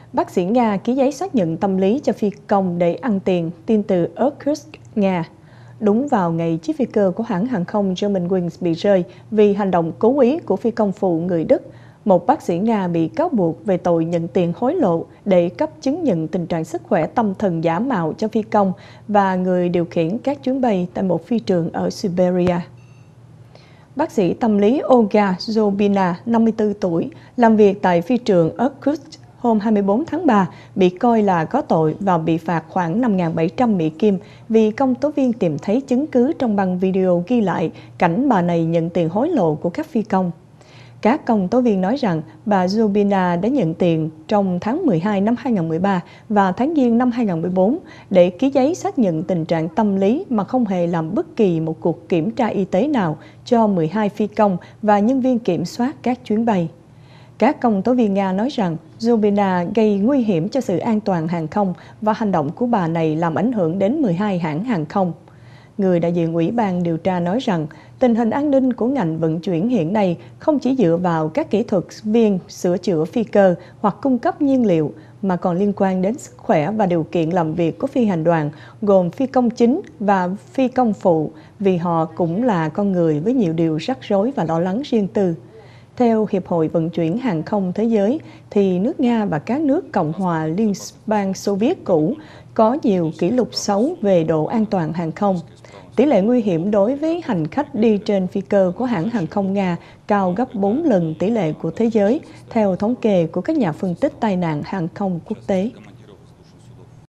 Bác sĩ Nga ký giấy xác nhận tâm lý cho phi công để ăn tiền, tin từ Irkutsk, Nga. Đúng vào ngày chiếc phi cơ của hãng hàng không Germanwings bị rơi vì hành động cố ý của phi công phụ người Đức, một bác sĩ Nga bị cáo buộc về tội nhận tiền hối lộ để cấp chứng nhận tình trạng sức khỏe tâm thần giả mạo cho phi công và người điều khiển các chuyến bay tại một phi trường ở Siberia. Bác sĩ tâm lý Olga Zobina, 54 tuổi, làm việc tại phi trường Irkutsk hôm 24 tháng 3, bị coi là có tội và bị phạt khoảng 5.700 Mỹ Kim vì công tố viên tìm thấy chứng cứ trong băng video ghi lại cảnh bà này nhận tiền hối lộ của các phi công. Các công tố viên nói rằng bà Zobina đã nhận tiền trong tháng 12 năm 2013 và tháng Giêng năm 2014 để ký giấy xác nhận tình trạng tâm lý mà không hề làm bất kỳ một cuộc kiểm tra y tế nào cho 12 phi công và nhân viên kiểm soát các chuyến bay. Các công tố viên Nga nói rằng Zobina gây nguy hiểm cho sự an toàn hàng không và hành động của bà này làm ảnh hưởng đến 12 hãng hàng không. Người đại diện Ủy ban điều tra nói rằng tình hình an ninh của ngành vận chuyển hiện nay không chỉ dựa vào các kỹ thuật viên sửa chữa phi cơ hoặc cung cấp nhiên liệu, mà còn liên quan đến sức khỏe và điều kiện làm việc của phi hành đoàn, gồm phi công chính và phi công phụ, vì họ cũng là con người với nhiều điều rắc rối và lo lắng riêng tư. Theo Hiệp hội Vận chuyển Hàng không Thế giới, thì nước Nga và các nước Cộng hòa Liên bang Xô Viết cũ có nhiều kỷ lục xấu về độ an toàn hàng không. Tỷ lệ nguy hiểm đối với hành khách đi trên phi cơ của hãng hàng không Nga cao gấp 4 lần tỷ lệ của thế giới, theo thống kê của các nhà phân tích tai nạn hàng không quốc tế.